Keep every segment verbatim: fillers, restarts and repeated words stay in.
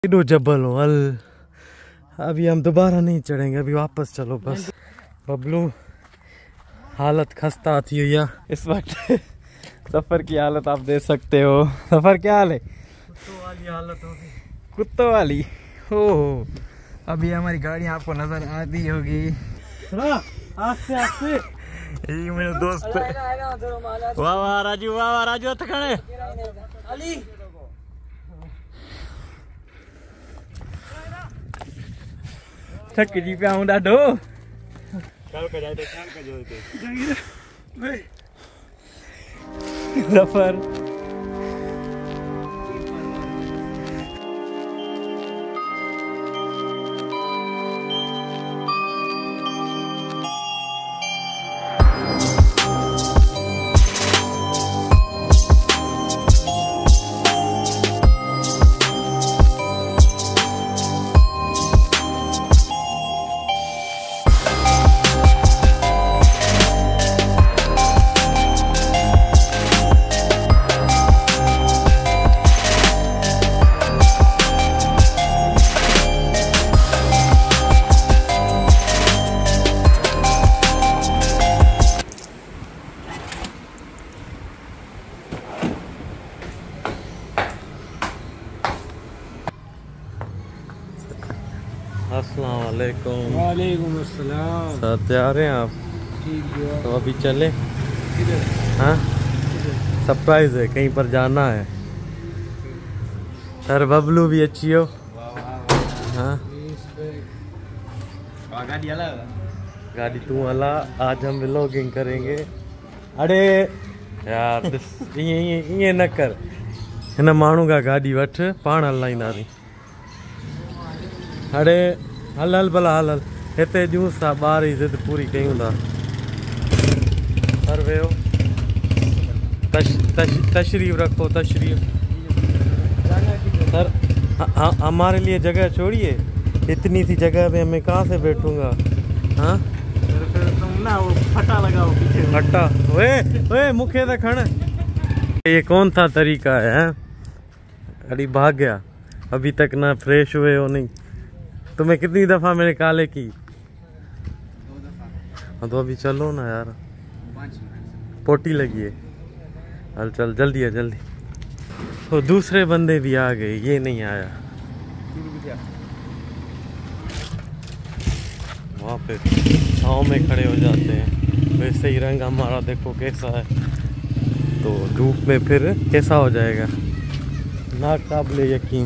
किडो जबल हो हल। अभी हम दोबारा नहीं चढ़ेंगे, अभी वापस चलो बस। बबलू हालत खस्ता थी हुई इस वक्त। सफर की हालत आप देख सकते हो। सफर क्या हाल है? कुत्तों वाली हालत होगी, कुत्तों वाली। हो अभी हमारी गाड़ी आपको नजर आती होगी। आस्ते आस्ते। ये मेरे दोस्त। वाह वाह राजू, वाह वाह राजू थकने अली। थक जी पे आऊं डाडो। कल का जाए तो कल का जो थे सफर। अस्सलाम वालेकुम। वालेकुम अस्सलाम। सर तैयार हैं आप? ठीक है। तो अभी चले? हाँ सरप्राइज है, कहीं पर जाना है। सर बबलू भी अच्छी हो। हाँ गाड़ी तू अला। आज हम व्लॉगिंग करेंगे। अरे यार ये न कर, हिन माण्हू का गाड़ी वठ पाण हलाईंदासीं। अरे हल हल भला हल हल। हिते जूस था ॿार जी ज़िद पूरी कयूं था। सर वेहो तश, तश, तशरीफ रखो तशरीफ। सर हाँ हमारे लिए जगह छोड़िए। इतनी सी जगह में मैं कहाँ से बैठूंगा? हाँ तुम ना वो फटा लगाओ पीछे। फटा ओए ओए मुखे तो खण। ये कौन सा तरीका है? अरे भाग गया, अभी तक ना फ्रेश हुए हो नहीं। तुम्हें कितनी दफा मैंने काले की? हाँ तो अभी चलो ना यार, पोटी लगी है। चल चल जल्दी है जल्दी। तो दूसरे बंदे भी आ गए, ये नहीं आया। वहाँ पे छाँव में खड़े हो जाते हैं। वैसे ही रंग हमारा देखो कैसा है, तो धूप में फिर कैसा हो जाएगा नाकाबिले यकीन।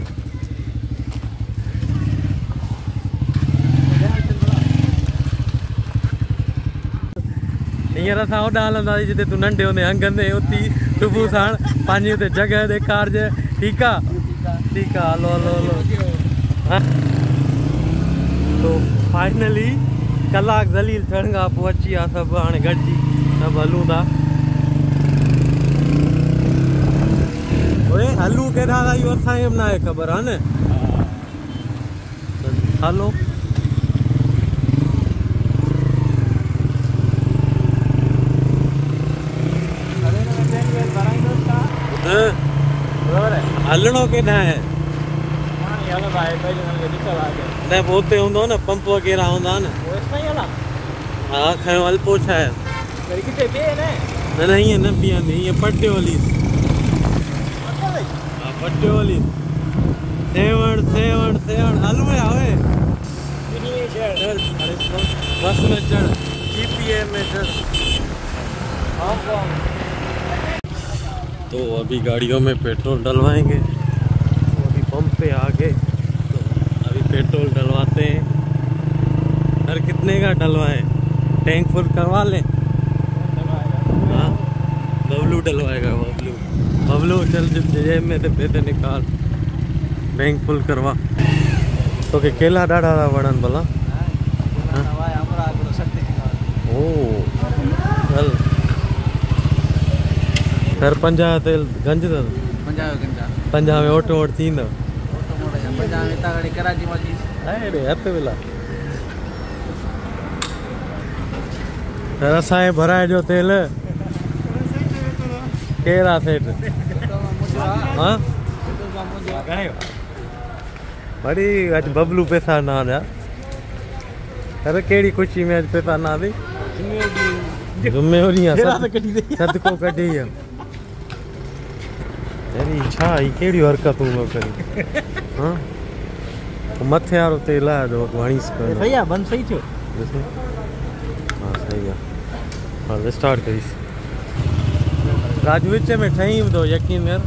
हींअर असां होॾां हलंदासीं जिते तूं नंढे हूंदे हंगंदे उती सुबुह साण पंहिंजी हुते जॻह ॾेखारिजे। ठीकु आहे ठीकु आहे हलो हलो हलो। हाँ? तो फाइनली कलाक ज़लील थियण खां पोइ अची विया सभु। हाणे गॾिजी सभु हलूं था। ओए हलूं केॾा था इहो असांखे बि न आहे ख़बर आहे न। हलो हलणो केॾा है? न पोइ उते हूंदो न पंप वग़ैरह हूंदा न। हा खयो हल पोइ छा आहे। न न ईअं न बीहंदी, ईअं पटियो हलीस। हा पटियो हलीस। सेवण सेवण सेवण हलूं या ओए। बस में चढ़, जीपीए में चढ़। तो अभी गाड़ियों में पेट्रोल डलवाएंगे। तो अभी पंप पे आ गए, तो अभी पेट्रोल डलवाते हैं। सर कितने का डलवाएं? टैंक फुल करवा लें? हाँ बबलू डलवाएगा। बबलू बबलू चल जेब में से पैसे निकाल, बैंक फुल करवा। तो के केला डाढ़ा था वणन भला? ओ चल सर पंजाह तेल गंज अथव? पंजाह में ऑटो वोट थींदो? अरे हथ विला सर असांजे भराए जो तेल केरु आहे सेठ? हाँ बड़ी अज बबलू पैसा ना दिया अरे केड़ी खुशी में अज पैसा ना दे जुम्मे हो रही सद को कढी है अरे छा ई केड़ी हरकत में करी हां मथे वारो ते ला दो हणीस पे सही है बंद सही छो हां सही है हां स्टार्ट करीस राजू विच में ठई दो यकीन कर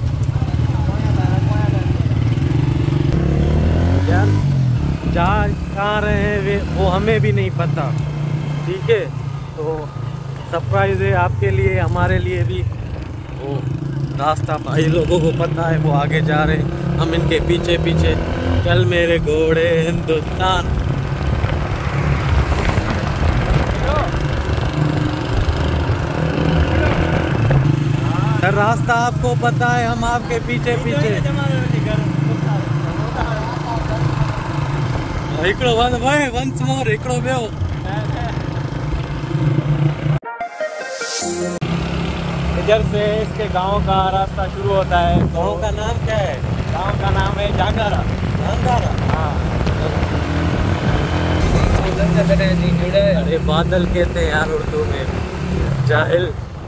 यार जा कहाँ रहे हैं वे वो हमें भी नहीं पता ठीक है तो सरप्राइज है आपके लिए हमारे लिए भी वो रास्ता भाई लोगों को पता है वो आगे जा रहे हैं हम इनके पीछे पीछे चल मेरे घोड़े हिंदुस्तान सर रास्ता आपको पता है हम आपके पीछे पीछे इकड़ो वन भाई वंस मोर इकड़ो बेओ इधर से इसके गांव का रास्ता शुरू होता है। गांव का नाम क्या है? गांव का नाम है जांगारा। जांगारा हाँ अरे बादल कहते हैं यार उर्दू में जाहिल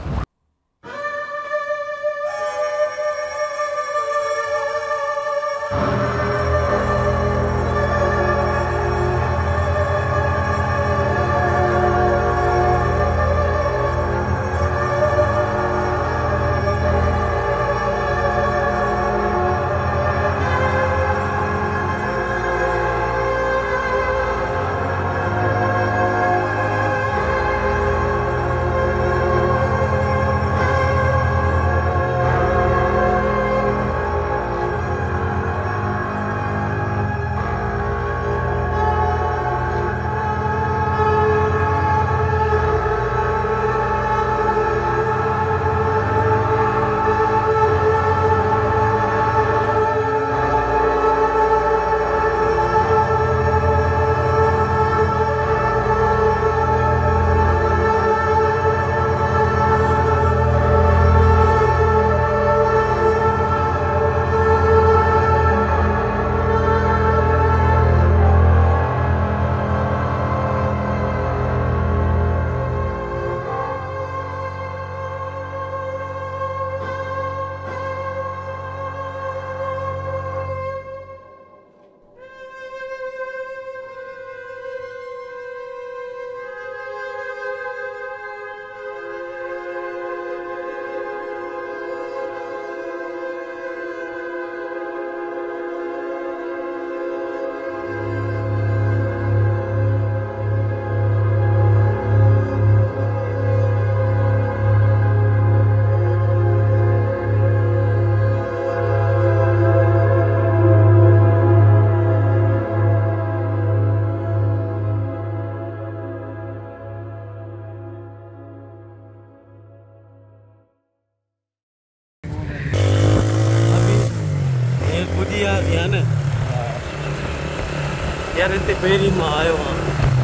यार इतने पेरी में आयो हाँ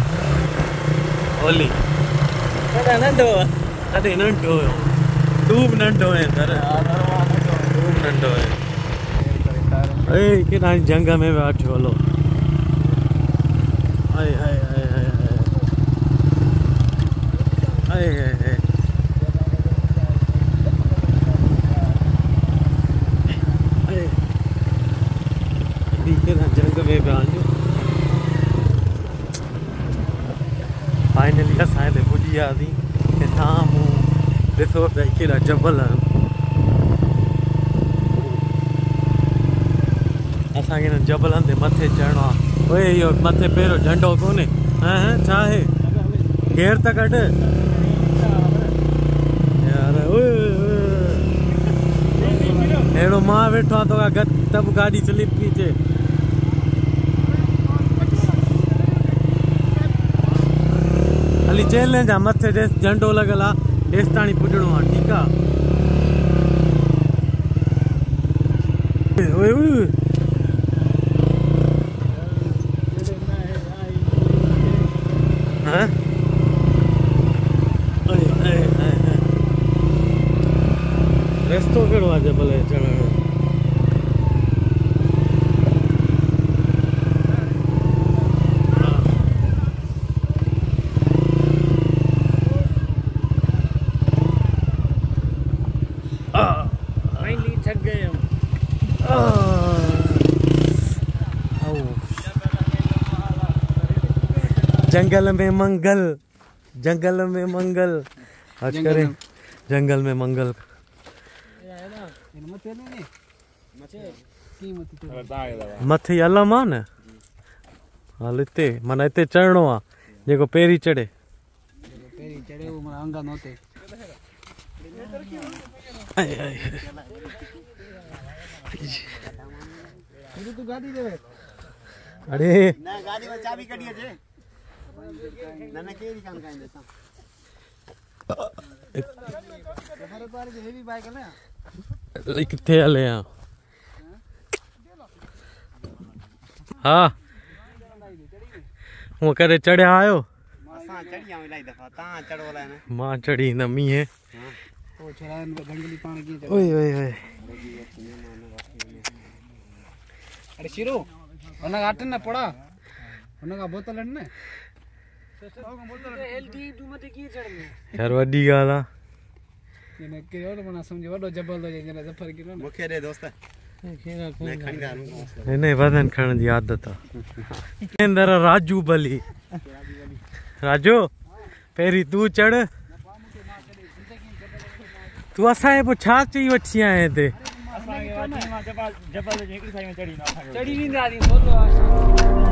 ओली कदा नंढो अरे नंढो तू भी नंढो है सर तू भी नंढो है ए कि ना जंग में बैठो हलो हाय हाय हाय हाय हाय हाय हाय जंग में बैठो फाइनली असांजे पुॼी वियासीं ऐं साम्हूं ॾिसो त कहिड़ा जबल आहिनि असांखे हिन जबलनि ते मथे चढ़णो आहे ओए इहो मथे पहिरियों झंडो कोन्हे हा छा आहे केरु त कढ यार अहिड़ो मां वेठो आहे तोखां गद तब गाॾी स्लिप थी थिए हाली चैलेंज आहे मथे जेसि झंडो लॻल आहे तेसि ताणी पुॼणो आहे ठीकु आहे रस्तो कहिड़ो आहे जबल चढ़ण जंगल में मंगल, जंगल में मंगल, आज करें जंगल में मंगल। मथे अल्लाह मान हाल इते मन इते चढ़नो आ जेको पेरी चढ़े पेरी चढ़े वो मन अंगा नोते आय आय ये तू गाड़ी दे अरे ना गाड़ी में चाबी कढी है ना ना केरी काम काई देता हमारे पास हेवी बाइक है ना किथे हले आ हाँ वो करे चढ़िया आयो असां चढ़ी आऊं इलाही दफ़ा ता चढ़ोला है ना मां चढ़ी न मी है ओ छरा गंगली पानी की ओए ओए ओए अरे शिरो उन का आटन ना पड़ा उन का बोतल ने एलटी तू मते की चढ़ने यार वड्डी गाल आ ने के और मना समझ वडो जबल दो जने जफर की ना मुखे दे दोस्त मैं खंडा नहीं नहीं वजन खण जी आदत आ अंदर राजू बली राजू पेरी तू चढ़ तू असां पो छा चई वठी आए ते जबल हिकड़ी साइड में चढ़ी ना चढ़ी नी दादी बोलो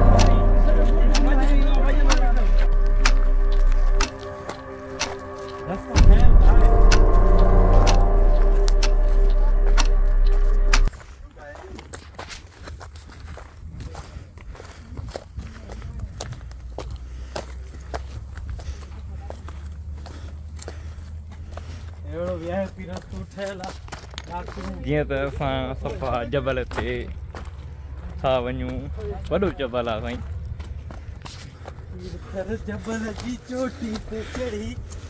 जीअं त असां सफ़ा जबल ते था वञूं वॾो जबल आहे साईं जबल जी चोटी ते चढ़ी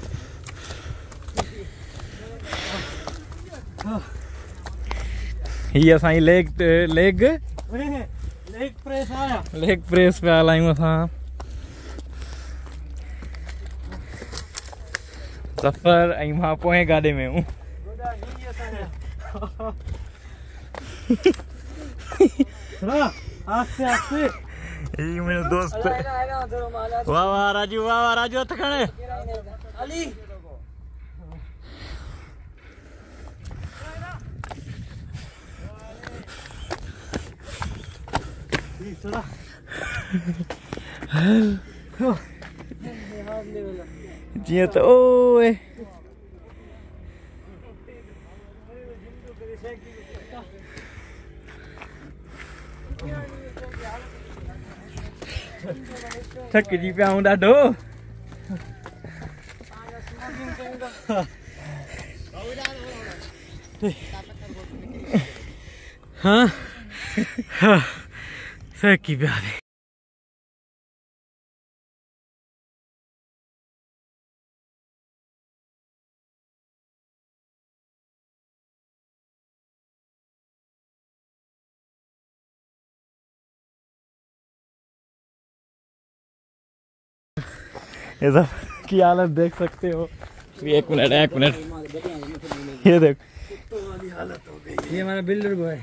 हीअ असांजी लेग लेग लेग प्रेस आया लेग प्रेस पिया हलायूं असां सफ़र ऐं मां पोएं गाॾे में हूं आस्ते आस्ते ये मेरे दोस्त वाह वाह राजू वाह वाह राजू हथ खणे अली जीअं त ओए थकिजी पिया आहियूं ॾाढो हाँ हाँ थकी पिया थे ये सब की हालत देख सकते हो। एक मिनट एक मिनट ये देख ये हमारा बिल्डर बॉय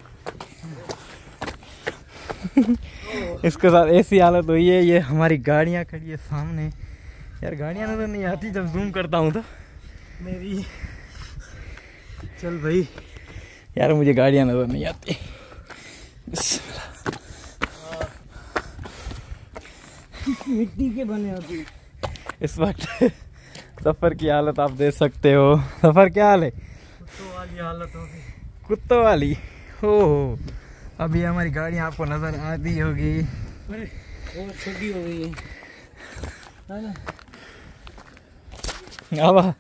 इसके साथ ऐसी हालत हुई है। ये हमारी गाड़ियाँ खड़ी है सामने। यार गाड़ियाँ नजर नहीं आती जब जूम करता हूँ तो मेरी चल भाई यार मुझे गाड़ियाँ नजर नहीं आती। मिट्टी के बने होते इस वक्त सफर की हालत आप देख सकते हो। सफर क्या हाल है? कुत्तों वाली हालत हो गई। कुत्तों वाली हो अभी हमारी गाड़ी आपको नजर आती होगी। अरे वो छोटी हो गई है ना। आवा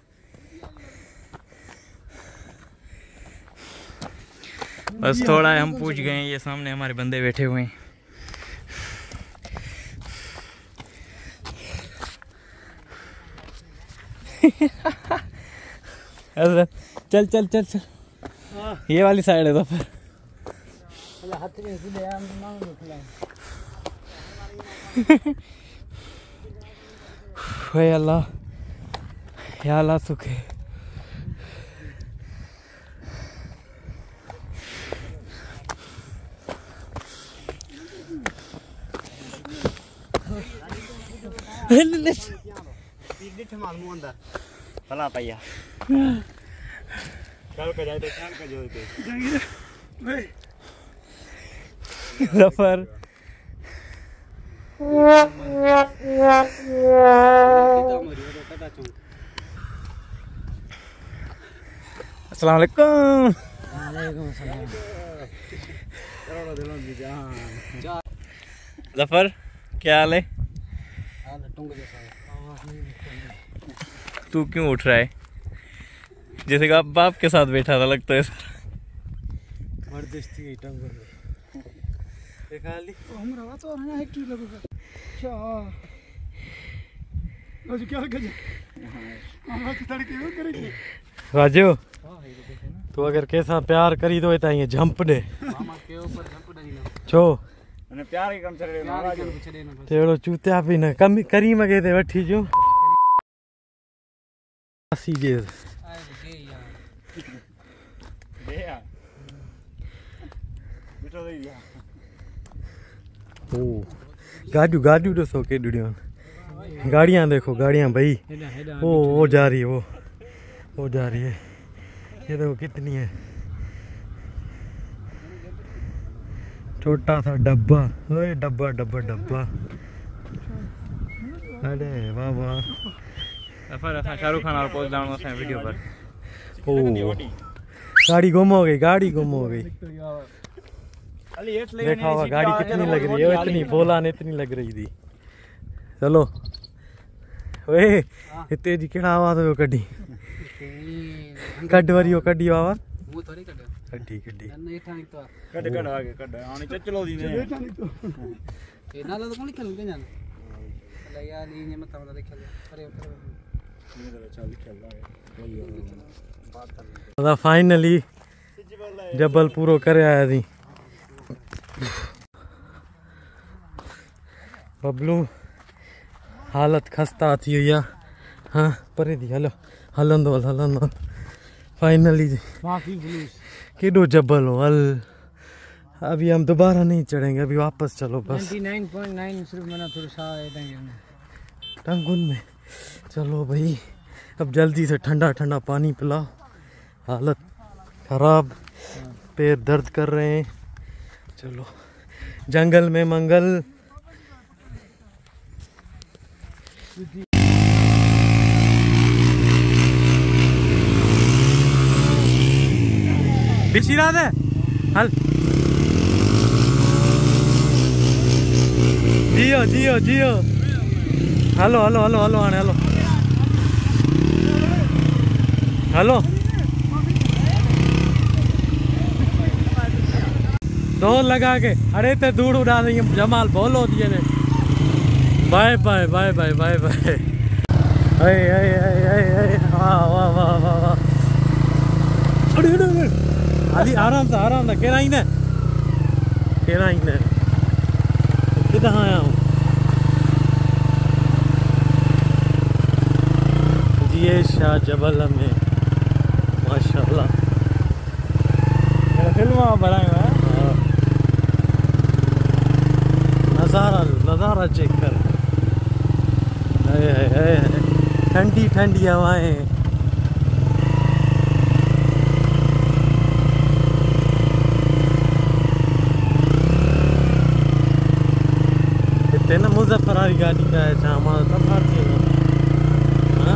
बस थोड़ा है हम पूछ गए। ये सामने हमारे बंदे बैठे हुए हैं। चल चल चल चल ये वाली साइड है तो फिर हाथ में सीधे आम मांग लो खिलाए। हे अल्लाह या अल्लाह सुखे। भला पाइया कल का जाए तो कल का जो जफर अस्सलाम वालेकुम। जफर क्या हाल है? तू क्यों उठ रहा है? जैसे कि आप बाप के साथ बैठा था लगता है। राजू तू अगर कैसा प्यार करी तो इतना ये झंप दे छो प्यार कम तेड़ो चूतिया भी न कम करी मगे ते वठी जो सीजे ओ गाड़ियों गाड़ियों दसो के डुड़ियों गाड़ियां देखो गाड़ियां भाई वो वो जा रही है वो वो जा रही है ये देखो कितनी है छोटा सा डब्बा ओए डब्बा डब्बा डब्बा अरे वाह वाह सफर असा शाहरुख खान और पोस्ट डाउन है वीडियो पर ओ गाड़ी गुम हो गई गाड़ी गुम हो गई देखा होगा गाड़ी कितनी लग रही है इतनी बोला ने इतनी लग रही थी चलो ओए इतने जी केड़ा आवाज हो कड्डी कड वरी कड्डी आवाज वो थोड़ी कड कड्डी कड्डी नहीं ठानी तो कड कड आगे कड आने चलो दी ने ये नाला तो कौन खेल के जान अल्लाह यार ये मत हमरा देख अरे अरे चल खेल रहा फाइनली जबल पूरो करे आया थी बबलू हालत खस्ता थी हुई हाँ परे थी हलो हलंदो हलंदो फाइनली केडो जबल हो हल अभी हम दोबारा नहीं चढ़ेंगे अभी वापस चलो बस निन्यानवे पॉइंट नौ सिर्फ मैंने थोड़ा सा टंगुन में चलो भाई अब जल्दी से ठंडा ठंडा पानी पिलाओ हालत खराब पैर दर्द कर रहे हैं चलो जंगल में मंगल बिशीराद है हल जियो जियो जियो हेलो हेलो हेलो हेलो आने हेलो हेलो दौड़ लगा के अरे ते दूर उड़ा रही जमाल बोलो दिए ने bye bye bye bye bye bye वाह वाह वाह वाह वाह अली आराम से आराम से केरा ही ने केरा ही ने किधर आया हूँ जिए शाह जबल में माशाल्लाह फिल्म बनाया नज़ारा नज़ारा चेक कर ठंडी ठंडी हवाएं इतने ना मुजफ्फराबाद गाड़ी का है जहाँ हमारा सब भारतीय हाँ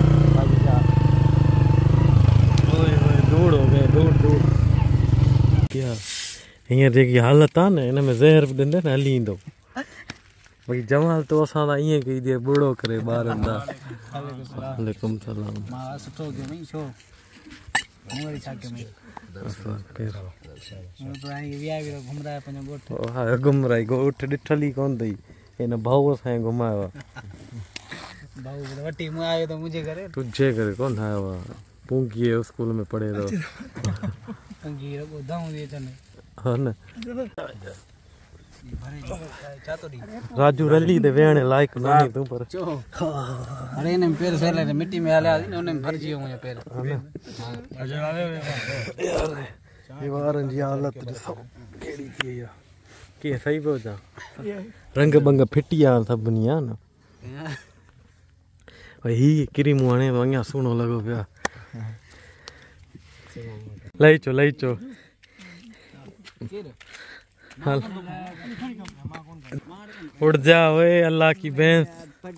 दूर हो गए दूर दूर क्या हींअर जेकी हालत आहे न हिन में ज़हर बि ॾींदे न हली ईंदो भई जमाल तो असां त ईअं कई जे बुढ़ो करे ॿारनि जा वालेकुम सलाम मां सुठो कयो मई छो मूं वरी छा कयो मई असां केरु मूं तो आई विया विया घुमराया पंहिंजो ॻोठु हा घुमराई ॻोठ ॾिठल ई कोन अथई हिन भाऊ असांजे घुमायो आहे भाऊ वठी मूं आयो त मुंहिंजे घरे तुझे करे कोन आयो आहे पूंगी स्कूल में पढ़े थो पूंगी ॿुधाऊं थी अचनि हा न छा तो दी राजू रली दे वेहण लायक नहीं तू पर चो अरे ने पैर फैले ने मिट्टी में हल्या ने उन भर जियो मुझे पैर अजय वाले यार ये वारन जी हालत ॾिसो केड़ी थी है के सही पियो जा रंग बंग फिटी आ सभनी आ न ही किरी मुआने तो अॻियां सुहिणो लॻो पियो आहे लही चो लही चो हल उड़ जा ओए अल्लाह की भैंस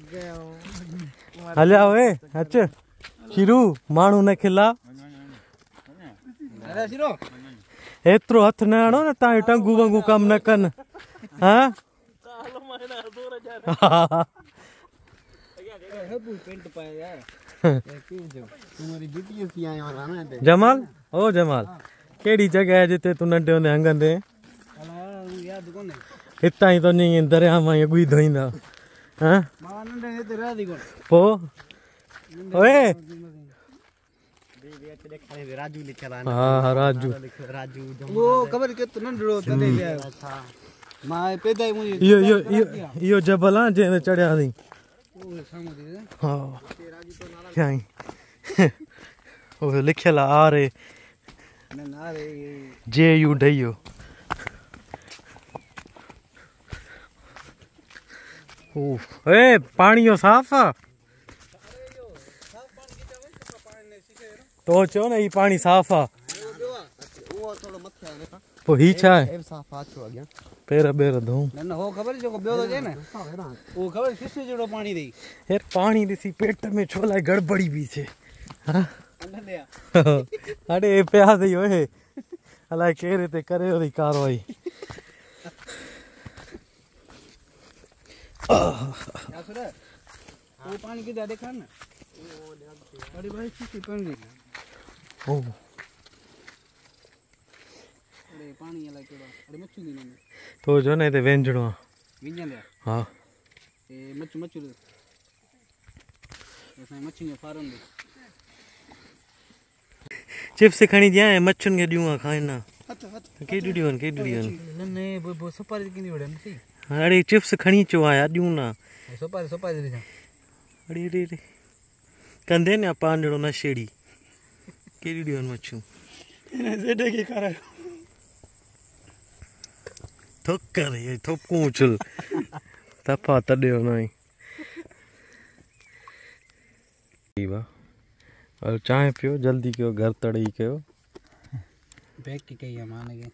हलिया ओए अच शिरू माण्हू न खिला एतिरो हथ न हणो न तव्हां टंगू वंगू कम न कनि हाँ जमाल ओ जमाल केड़ी जगह है जिते तू नंढे होंदे हंगंदे हितां ही तो नहीं दरिया मां गुई धोईंदा हाँ पो ओए राजू लिखल है हाँ राजू राजू वो खबर के तो नंढड़ो तने अच्छा मां पैदा ही मुझे इयो इयो इयो इयो जबल हां जे चढ़िया थी ओ सामने हाँ क्या ओ लिखल आ रे न ना रे जे यू डयो ओ ए पानी यो साफ आ तो चो ना ये पानी साफ आ वो थोड़ो मथे है ओ ही छा है ए साफ आ छो अग्या पैर बेर धो न न हो खबर जो बियो तो जे न वो खबर किस जड़ो पानी दे यार पानी दिसी पेट में छोला गड़बड़ी भी छे हां अरे प्यास ही ओए अला केरे ते करे ओरी कार्रवाई या सुरे वो पानी किधर देखा ना अरे भाई किसी पानी ओ अरे पानी वाला केड़ा अरे मच्छू दी ने तो जो ने ते वेंजणो विंजन ले हां ए मच्छू मच्छू ऐसा मच्छू ने फारम दे चिप्स खणी दिया है मच्छुन के दियो खाना हथ हथ के दियो के दियो न ने वो वो सपारी किनी वड़े नहीं अरे चिप्स खणी चो आया दियो ना सपारी सपारी दे अरे रे रे कंदे ने पांडड़ो नशेड़ी के दियो मच्छू जेडे के करे थोक कर ये थोक कूचल तपा तड़ियो नहीं बा और चाय पियो जल्दी कयो घर तड़ी कयो बैग की कही मान के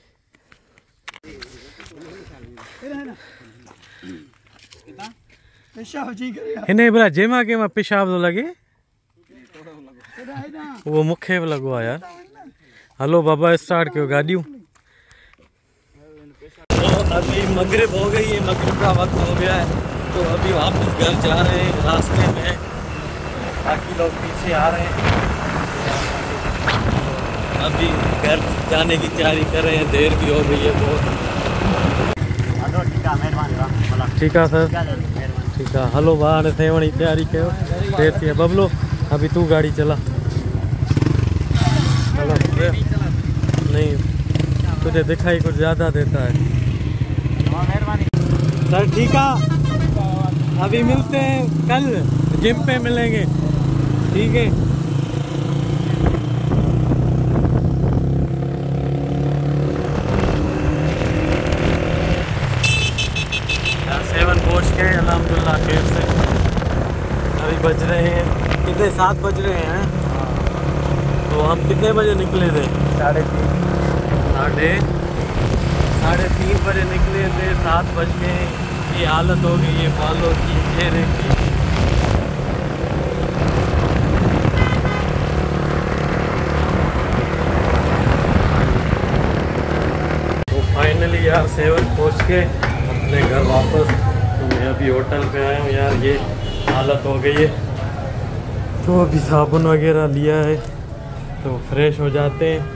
पेशाब जी करे इने बरा जेमा के मा पेशाब तो लगे वो मुखे भी लगवा यार हेलो बाबा स्टार्ट कयो गाड़ियों तो अभी मगरिब हो गई है मगरिब का वक्त हो गया है तो अभी वापस घर जा रहे हैं रास्ते में बाकी लोग पीछे आ रहे हैं अभी घर जाने की तैयारी कर रहे हैं देर भी हो गई है बहुत ठीक है सर ठीक है हलो बाहर सेवण की तैयारी करो देर थी बबलो अभी तू गाड़ी चला चलो नहीं तुझे दिखाई कुछ ज़्यादा देता है सर ठीक है अभी मिलते हैं कल जिम पे मिलेंगे ठीक है सेवन पहुँच गए अल्हम्दुलिल्लाह खेत से अभी बज रहे हैं कितने सात बज रहे हैं तो हम कितने बजे निकले थे साढ़े तीन साढ़े साढ़े तीन बजे निकले थे सात बज के ये हालत हो गई है बालों की चेहरे की तो फाइनली यार सेवन पहुँच के अपने घर वापस तो मैं अभी होटल पे आया हूँ यार ये हालत हो गई है तो अभी साबुन वगैरह लिया है तो फ्रेश हो जाते हैं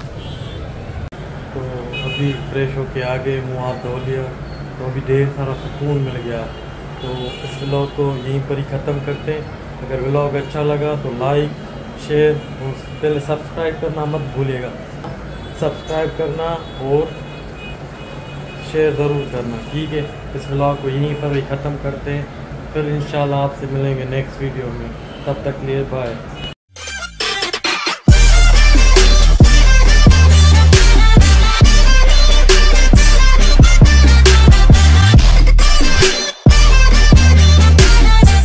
तो अभी फ्रेश होके आ गए मुँह हाथ धो लिया तो अभी ढेर सारा सुकून मिल गया तो इस व्लॉग को यहीं पर ही ख़त्म करते हैं अगर व्लॉग अच्छा लगा तो लाइक शेयर और पहले सब्सक्राइब करना मत भूलिएगा सब्सक्राइब करना और शेयर ज़रूर करना ठीक है इस व्लॉग को यहीं पर ही ख़त्म करते हैं फिर इंशाल्लाह आपसे मिलेंगे नेक्स्ट वीडियो में तब तक लिए बाय।